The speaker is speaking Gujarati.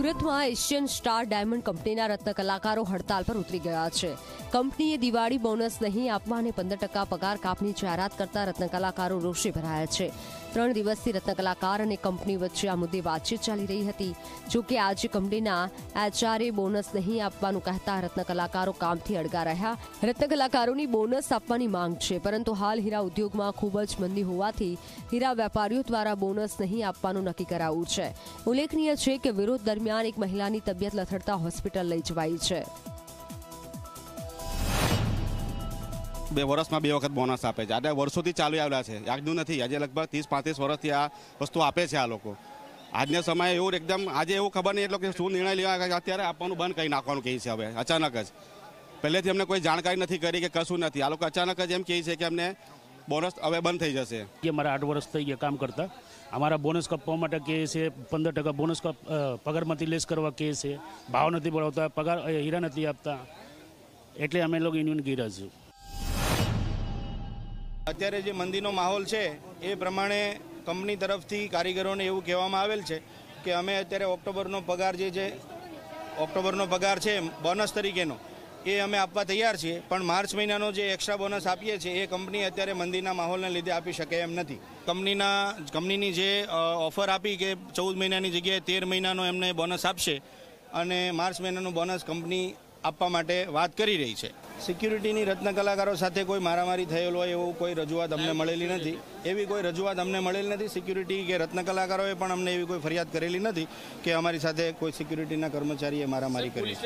સુરતમાં એશિયન સ્ટાર ડાયમંડ કંપનીના રત્ન કલાકારો હડતાલ પર ઉતરી ગયા છે। કંપનીએ દિવાળી બોનસ નહીં આપવા અને 15% પગાર કાપની જાહેરાત કરતા રત્ન કલાકારો રોષે ભરાયા છે। 3 દિવસથી રત્ન કલાકાર અને કંપની વચ્ચે આ મુદ્દે વાતચીત ચાલી રહી હતી। જો કે આજે કંપનીના એચઆરએ બોનસ નહીં આપવાનું કહેતા રત્ન કલાકારો કામથી અડગા રહ્યા। રત્ન કલાકારોની બોનસ આપવાની માંગ છે, પરંતુ હાલ હીરા ઉદ્યોગમાં ખૂબ જ મંદી હોવાથી હીરા વેપારીઓ દ્વારા બોનસ નહીં આપવાનું નક્કી કરાયું છે। ઉલ્લેખનીય છે કે વિરોધ દરમિયાન એક મહિલાની તબિયત લથડતા હોસ્પિટલ લઈ જવાઈ છે। 2 વર્ષમાં 2 વખત બોનસ આપે છે। આજે વર્ષોથી ચાલુ આવેલા છે, આજનું નથી। આજે લગભગ 30-35 વર્ષથી આ વસ્તુ આપે છે આ લોકો। આજના સમયે એવું એકદમ આજે એવું ખબર નહીં એટલે કે શું નિર્ણય લેવા અત્યારે આપવાનું બંધ કરી નાખવાનું કહે છે। હવે અચાનક જ પહેલેથી અમને કોઈ જાણકારી નથી કરી કે કશું નથી। આ લોકો અચાનક જ એમ કહે છે કે અમને બોનસ હવે બંધ થઈ જશે। કે મારા 8 વર્ષ થઈ ગયા કામ કરતા, અમારા બોનસ કાપવા માટે કહે છે, 15% બોનસ પગારમાંથી લેસ કરવા કહે છે, ભાવ નથી બળાવતા, પગાર હીરા નથી આપતા, એટલે અમે લોકો યુનિયન કર્યા છે। અત્યારે જે મંદીનો માહોલ છે એ પ્રમાણે કંપની તરફથી કારીગરોને એવું કહેવામાં આવેલ છે કે અમે અત્યારે ઓક્ટોબરનો પગાર જે છે, ઓક્ટોબરનો પગાર છે બોનસ તરીકેનો, એ અમે આપવા તૈયાર છીએ, પણ માર્ચ મહિનાનો જે એક્સ્ટ્રા બોનસ આપીએ છીએ એ કંપની અત્યારે મંદીના માહોલને લીધે આપી શકે એમ નથી। કંપનીની જે ઓફર આપી કે 14 મહિનાની જગ્યાએ 13 મહિનાનો એમને બોનસ આપશે અને માર્ચ મહિનાનું બોનસ કંપની આપવા માટે વાત કરી રહી છે। સિક્યુરિટીની રત્ન કલાકારો સાથે કોઈ મારામારી થયેલો હોય એવું કોઈ રજૂઆત અમને મળેલી નથી। એવી કોઈ રજૂઆત અમને મળેલી નથી। સિક્યુરિટી કે રત્ન કલાકારોએ પણ અમને એવી કોઈ ફરિયાદ કરેલી નથી કે અમારી સાથે કોઈ સિક્યુરિટીના કર્મચારીએ મારામારી કરી છે।